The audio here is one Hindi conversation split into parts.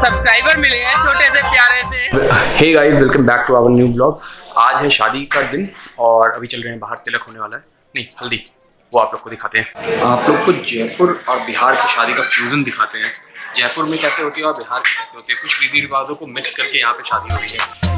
सब्सक्राइबर मिले हैं छोटे से प्यारे से। Hey guys, welcome back to our new blog. आज है शादी का दिन और अभी चल रहे हैं बाहर, तिलक होने वाला है, नहीं हल्दी, वो आप लोग को दिखाते हैं। आप लोग को जयपुर और बिहार की शादी का फ्यूजन दिखाते हैं। जयपुर में कैसे होती है और बिहार में कैसे होती है, कुछ विधि रिवाजों को मिक्स करके यहाँ पे शादी हो रही है।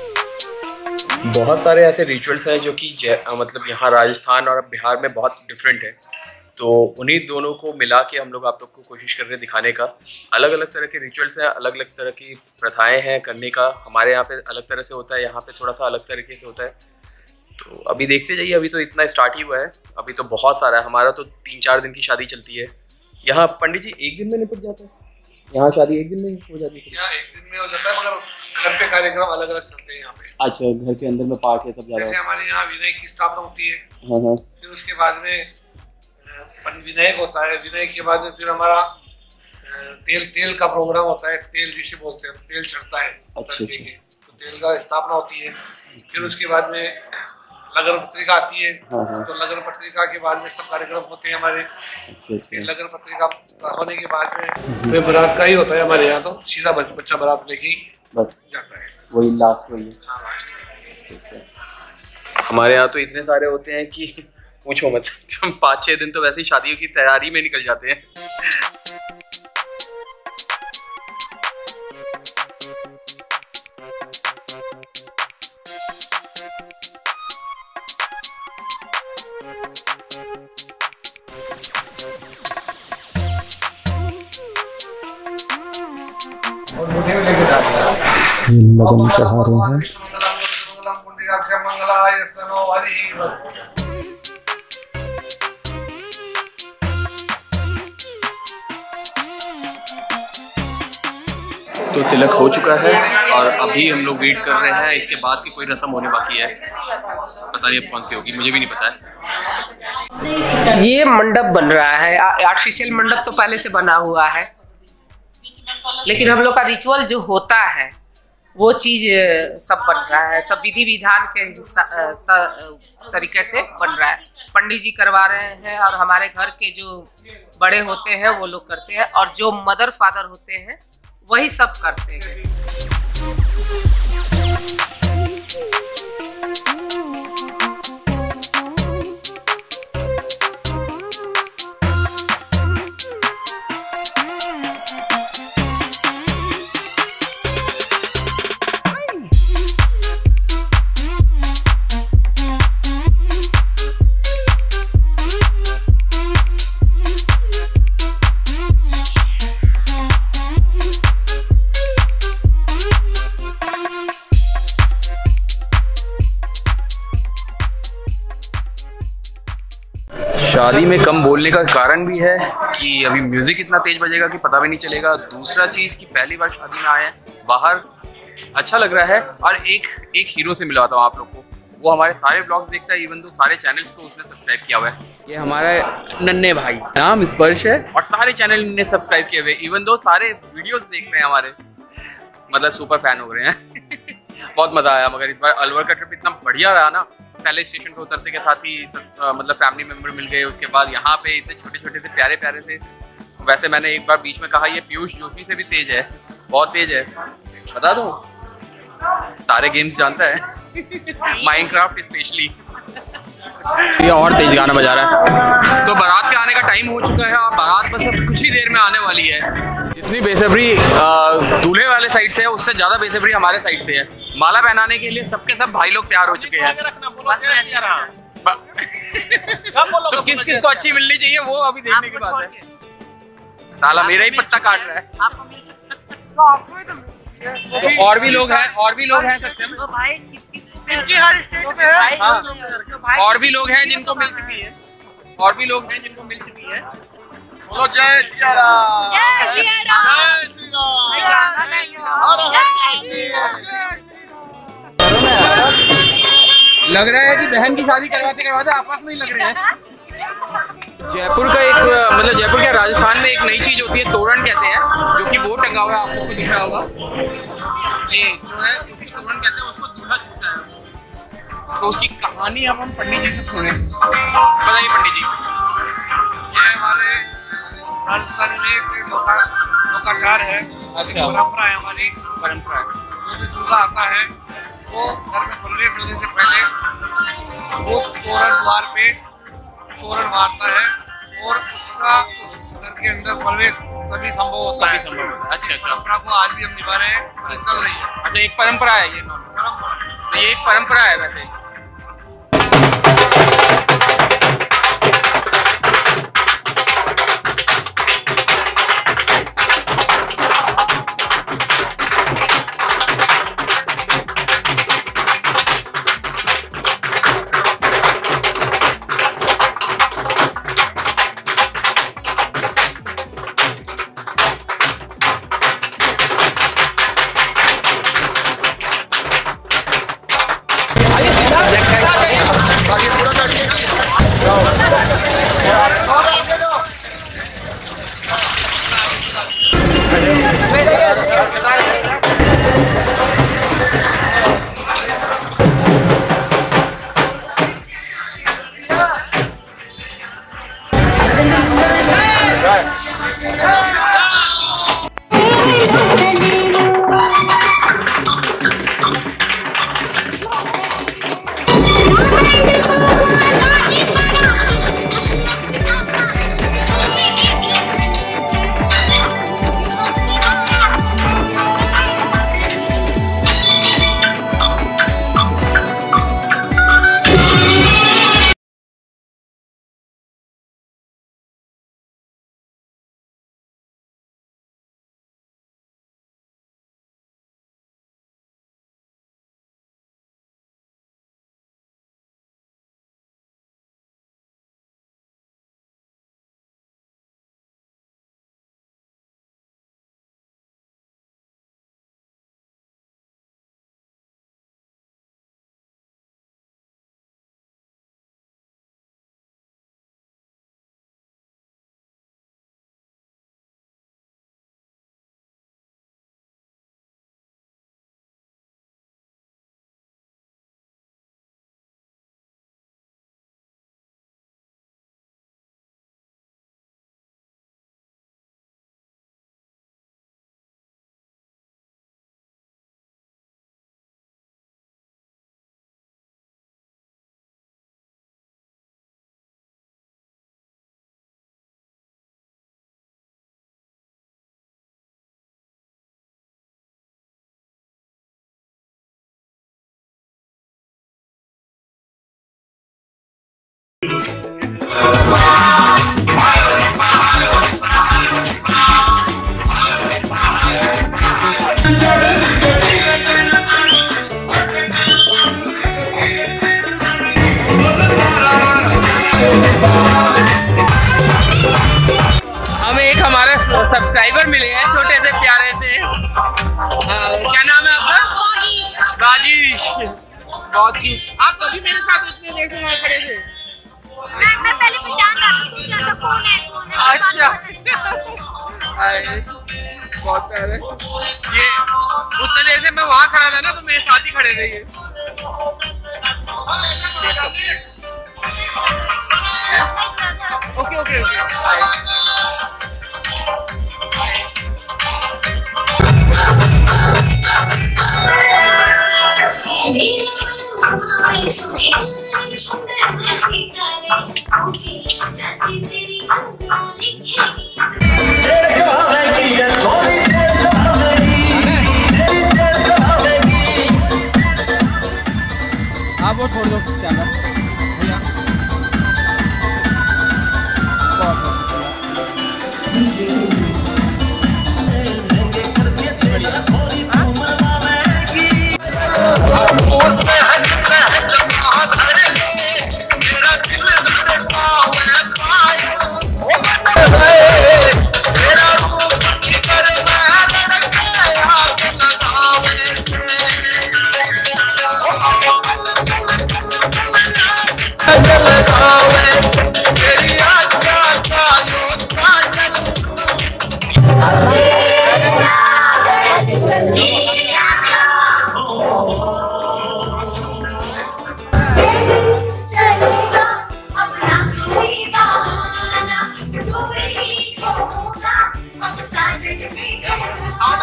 बहुत सारे ऐसे रिचुअल्स हैं जो कि मतलब यहाँ राजस्थान और बिहार में बहुत डिफरेंट है, तो उन्हीं दोनों को मिला के हम लोग आप लोग को कोशिश कर रहे हैं दिखाने का। अलग अलग तरह के रिचुअल्स हैं, अलग अलग तरह की प्रथाएं हैं करने का। हमारे यहाँ पे अलग तरह से होता है, यहाँ पे थोड़ा सा अलग तरीके से होता है। तो अभी देखते जाइए, अभी तो इतना स्टार्ट ही हुआ है, अभी तो बहुत सारा है। हमारा तो 3-4 दिन की शादी चलती है। यहाँ पंडित जी 1 दिन में निपट जाता है, यहाँ शादी 1 दिन में हो जाती है। यहाँ 1 दिन में हो जाता है, मगर घर पे कार्यक्रम अलग अलग चलते हैं यहाँ पे। अच्छा, घर के अंदर में पाठ है सब ज़्यादा। जैसे हमारे यहाँ विनायक की स्थापना होती है, हाँ, फिर उसके बाद में विनायक होता है। विनायक के बाद में फिर हमारा तेल का प्रोग्राम होता है। तेल जिसे बोलते हैं, तेल चढ़ता है। अच्छा। तो तेल का स्थापना होती है। फिर उसके बाद में लगन पत्रिका आती है। तो लगन पत्रिका के बाद में सब कार्यक्रम होते हैं हमारे। फिर लगन पत्रिका होने के बाद में बारात का ही होता है हमारे यहाँ, तो सीधा बच्चा बारात लेके बस जाता है, वही लास्ट वही है। हाँ, अच्छा। हमारे यहाँ तो इतने सारे होते हैं कि पूछो मत। 5-6 दिन तो वैसे ही शादियों की तैयारी में निकल जाते हैं। और मुझे भी लेके जाते हैं। लगन चढ़ा रहे हैं। तो तिलक हो चुका है और अभी हम लोग वेट कर रहे हैं इसके बाद की कोई रस्म होने बाकी है। पता नहीं अब कौन सी होगी, मुझे भी नहीं पता है। ये मंडप बन रहा है, आर्टिफिशियल मंडप तो पहले से बना हुआ है, लेकिन हम लोग का रिचुअल जो होता है वो चीज सब बन रहा है। सब विधि विधान के तरीके से बन रहा है। पंडित जी करवा रहे हैं और हमारे घर के जो बड़े होते हैं वो लोग करते हैं, और जो मदर फादर होते हैं वही सब करते हैं। शादी में कम बोलने का कारण भी है कि अभी म्यूजिक इतना तेज बजेगा कि पता भी नहीं चलेगा। दूसरा चीज कि पहली बार शादी में आए हैं बाहर, अच्छा लग रहा है। और एक हीरो से मिलवाता हूँ आप लोग को, वो हमारे सारे ब्लॉग्स देखता है, इवन तो सारे चैनल्स को उसने सब्सक्राइब किया हुआ है। ये हमारा नन्हे भाई, नाम स्पर्श है, और सारे चैनल ने सब्सक्राइब किए हुए, इवन दो सारे वीडियोस देख रहे हैं हमारे, मतलब सुपर फैन हो रहे हैं। बहुत मजा आया। मगर इस बार अलवर का ट्रिप इतना बढ़िया रहा ना, पहले स्टेशन पे उतरते के साथ ही मतलब फैमिली मेंबर मिल गए। उसके बाद यहाँ पे इतने छोटे छोटे से प्यारे प्यारे थे। वैसे मैंने एक बार बीच में कहा ये पीयूष जोशी से भी तेज है, बहुत तेज है। बता दो, सारे गेम्स जानता है, माइनक्राफ्ट स्पेशली। ये और तेज गाना बजा रहा है। तो बारात के आने का टाइम हो चुका है और बारात बस अब कुछ ही देर में आने वाली है। जितनी बेसब्री दूल्हे वाले साइड से है, उससे ज़्यादा बेसब्री हमारे साइड से है। माला पहनाने के लिए सबके सब भाई लोग तैयार हो चुके हैं। तो किस किस को अच्छी मिलनी चाहिए वो अभी देखने की बात है। साला मेरा ही पत्ता काट रहा है। तो और भी लोग हैं सत्यम, और भी लोग हैं जिनको मिल चुकी है, बोलो जय सिया राम, जय सिया राम, जय श्री राम। लग रहा है कि बहन की शादी करवाते करवाते आपस में ही लग रहे हैं। जयपुर का एक मतलब जयपुर के राजस्थान में एक नई चीज होती है, तोरण कहते हैं, जो कि वो टंगा हुआ है, आप लोग को दिख रहा होगा। ये जो है उसको तोरण कहते हैं, उसको दूल्हा छूता है। तो उसकी कहानी अब हम पंडित जी से सुने। बताइए पंडित जी। ये हमारे राजस्थान में एक लोकाचार है अच्छा, परंपरा है हमारी। परंपरा है। जो भी दूल्हा आता है वो घर में प्रवेश होने से पहले वो तोरण द्वार पे तोरण मारता है और उसका उस घर के अंदर प्रवेश तभी संभव होता है। अच्छा अच्छा, परंपरा को आज भी हम निभा रहे हैं और चल रही है। अच्छा, एक परंपरा है ये, परंपरा तो ये एक परंपरा है वैसे। सब्सक्राइबर मिले हैं छोटे से प्यारे से। क्या नाम है आपका? राजेश। बहुत ही आप कभी मेरे साथ इतने देर से खड़े थे? मैं पहले पहचान रहा था, सोच रहा था कौन है। अच्छा बहुत प्यारे। ये उतने देर से मैं वहाँ खड़ा था ना, तो मेरे साथ ही खड़े थे ये। Okay okay okay. आप वो छोड़ दो कैमरा भैया।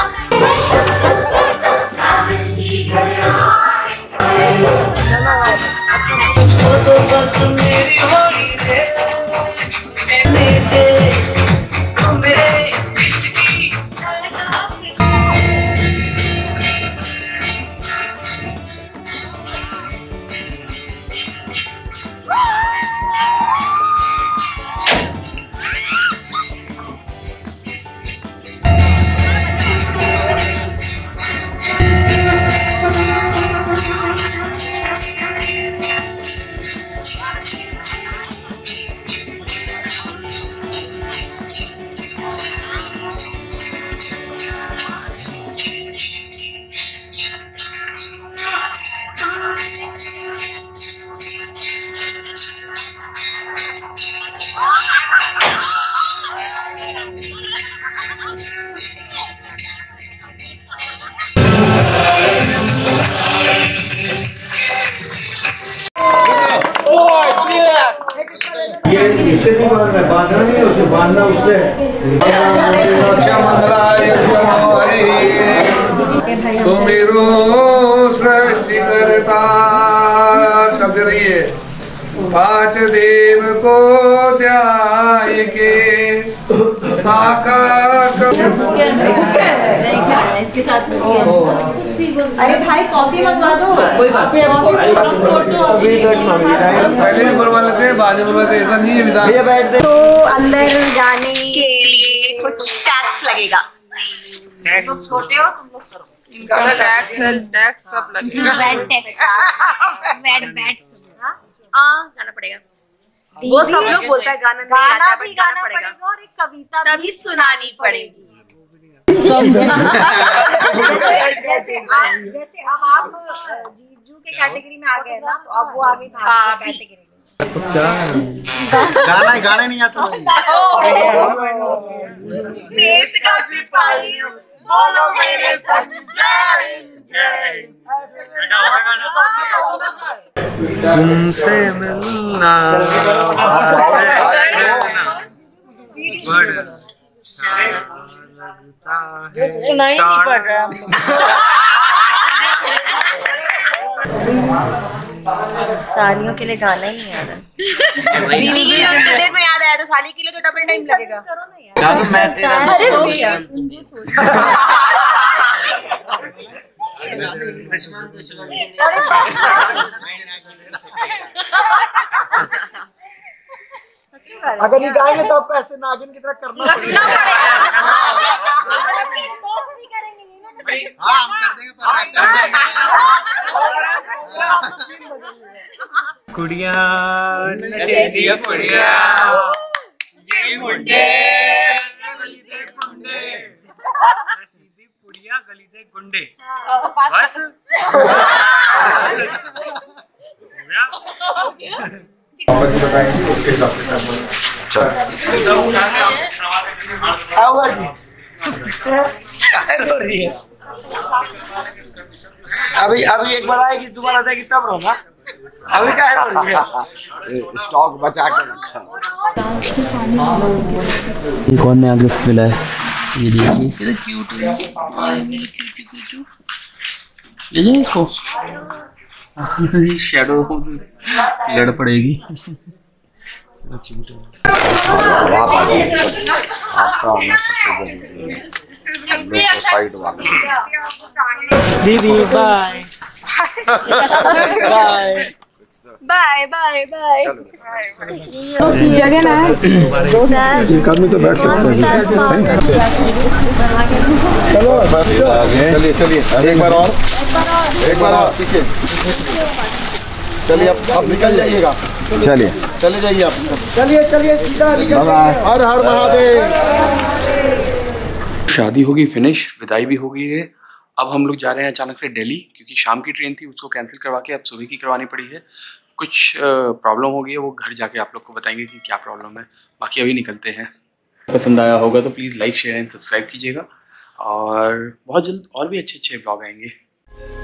इससे नहीं बांधना नहीं है, उसे बांधना उससे। सुमिरो सृष्टि करता शब्द रही है। पांच देव को ध्याय के इसके साथ अरे भाई कॉफी मंगवा दो। पहले भी बुलवा लेते हैं, बाद में बुलवाते हैं, ऐसा नहीं है विधान। तो अंदर जाने के लिए कुछ टैक्स लगेगा। तुम छोटे हो, तुम लोग करो। इनका टैक्स सब लगेगा। गाना पड़ेगा। वो सब लोग बोलता है गाना नहीं आता, भी गाना पड़ेगा और एक कविता भी सुनानी पड़ेगी। जैसे अब आप जीजू के कैटेगरी में आ गए ना, तो अब वो आगे कैटेगरी में। गाना नहीं आता। देश का सिपाही बोलो मेरे तुमसे मिलना सुनाई नहीं पड़ रहा। सालियों के लिए गाना ही नहीं आ रहा। बीवी के लिए उतनी देर में याद आया, तो साली के लिए तो डबल टाइम लगेगा। अरे हो गया। अगर ये गाएंगे तो आपको ऐसे नागिन की तरह करना पड़ेगा। दोस्त भी करेंगे इन्होंने। हाँ, हम कर देंगे। कुड़िया नचेंदिया कुड़िया, ये मुंडे गली दे गुंडे, सीधी कुड़िया गली दे गुंडे। बस अभी एक बार आएगी, दोबारा जाएगी तब रोना। अभी क्या है स्टॉक बचा के रखा। कौन में आगे मिला है, ये देखिए ले जाए इसको। शैडो लड़ पड़ेगी। साइड वाला दीदी बाय बाय बाय बाय। जगह ना है। एक आदमी तो बैठ सकता है। चलिए चलिए एक बार और पीछे चलिए। अब निकल जाइएगा। चलिए चले जाइए आप। चलिए सीधा हर हर महादेव। शादी होगी फिनिश, विदाई भी हो गई है। अब हम लोग जा रहे हैं अचानक से दिल्ली, क्योंकि शाम की ट्रेन थी, उसको कैंसिल करवा के अब सुबह की करवानी पड़ी है। कुछ प्रॉब्लम हो गई है, वो घर जाके आप लोग को बताएंगे कि क्या प्रॉब्लम है। बाकी अभी निकलते हैं। पसंद आया होगा तो please like share and subscribe कीजिएगा, और बहुत जल्द और भी अच्छे ब्लॉग आएंगे।